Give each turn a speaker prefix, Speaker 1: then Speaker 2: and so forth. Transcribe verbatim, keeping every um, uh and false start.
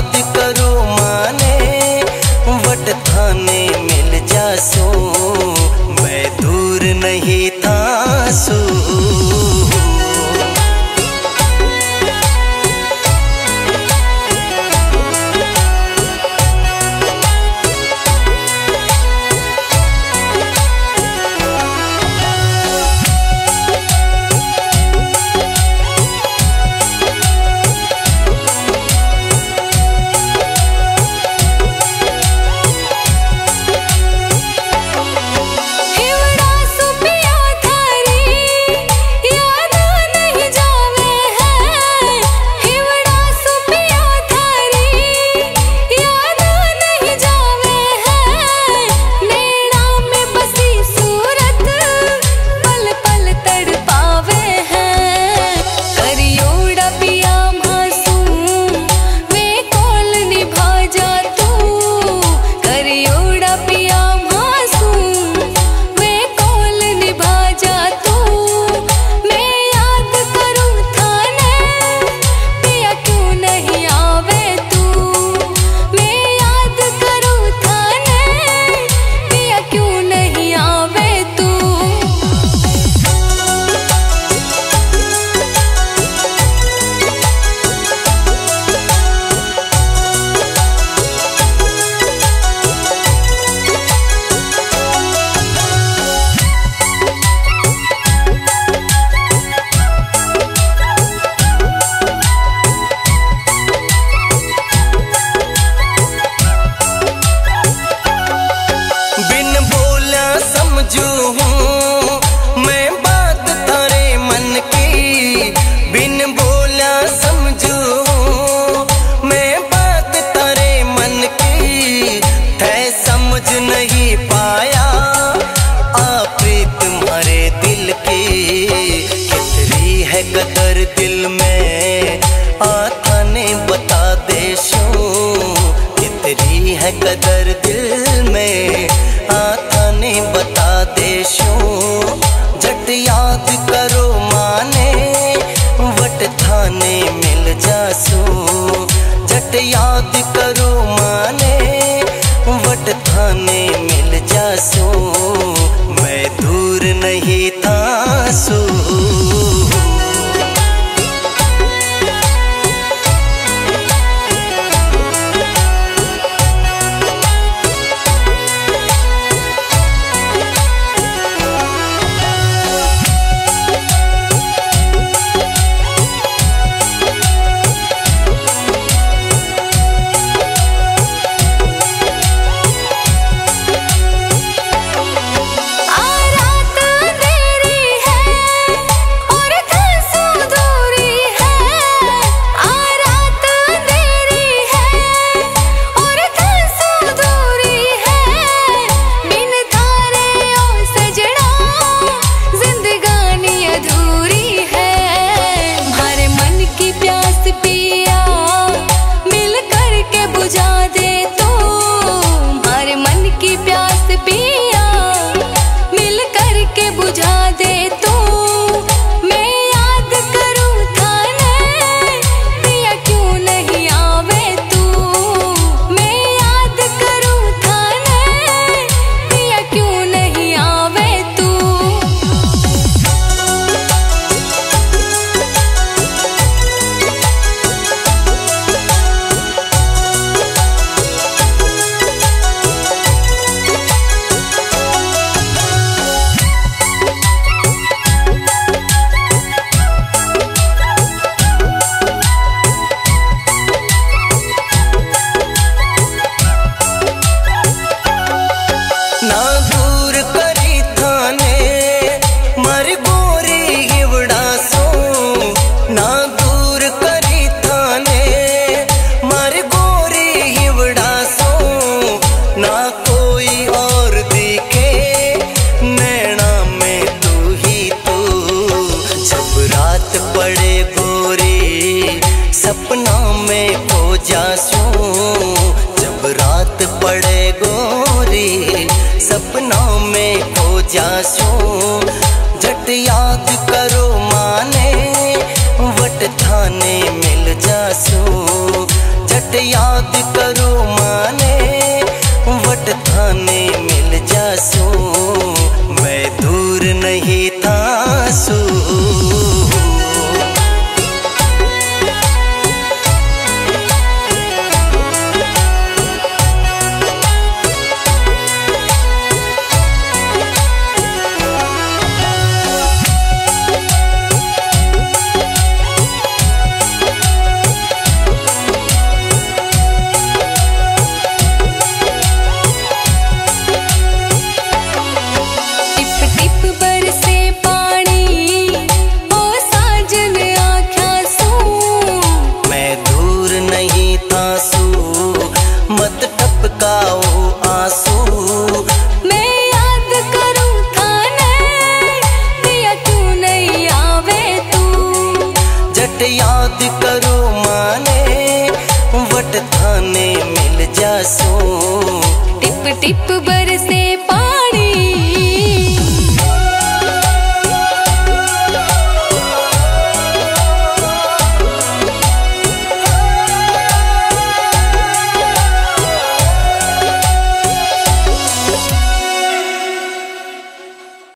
Speaker 1: याद करो माने वट थाने मिल जासो, मैं दूर नहीं था सो। कदर दिल में आता ने बता दे शो, कितनी है कदर दिल में आता ने बता दे शो। झट याद करो माने वट थाने मिल जासो, झट याद करो माने वट थाने मिल जासो, मैं दूर नहीं था सो। पड़े गोरी सपनों में खो जासो, झट याद करो माने वट थाने मिल जासो, झट झट याद करो माने वट थाने मिल जासू, मैं दूर नहीं था सू। मत टपकाओ आंसू,
Speaker 2: मैं याद करूं थाने दिया क्यों नहीं आवे तू।
Speaker 1: झट याद करो माने वट थाने मिल जासू,
Speaker 2: टिप टिप बर